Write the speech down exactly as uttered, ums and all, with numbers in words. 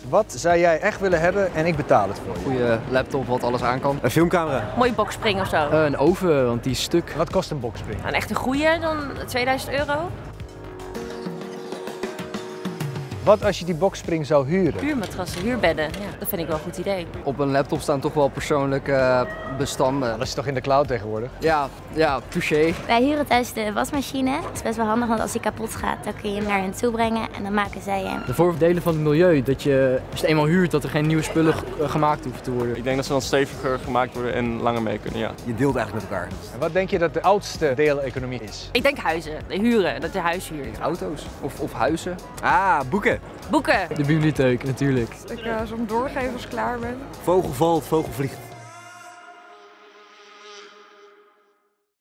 Wat zou jij echt willen hebben en ik betaal het voor je? Goede laptop wat alles aan kan. Een filmcamera. Mooie boxspring of zo. Uh, een oven, want die is stuk. Wat kost een boxspring? Een echt een goede, dan tweeduizend euro. Wat als je die boxspring zou huren? Huurmatrassen, huurbedden, ja, dat vind ik wel een goed idee. Op een laptop staan toch wel persoonlijke bestanden. Dat is toch in de cloud tegenwoordig? Ja, ja, touché. Wij huren thuis de wasmachine. Het is best wel handig, want als die kapot gaat, dan kun je hem naar hen toe brengen en dan maken zij hem. De voordelen van het milieu, dat je als je het eenmaal huurt, dat er geen nieuwe spullen gemaakt hoeven te worden. Ik denk dat ze dan steviger gemaakt worden en langer mee kunnen, ja. Je deelt eigenlijk met elkaar. En wat denk je dat de oudste deeleconomie is? Ik denk huizen, huren, dat je huis huurt. Auto's of, of huizen. Ah, boeken. Boeken. De bibliotheek natuurlijk. Dat ik uh, zo'n doorgeef als ik klaar ben. Vogel valt, vogel vliegt.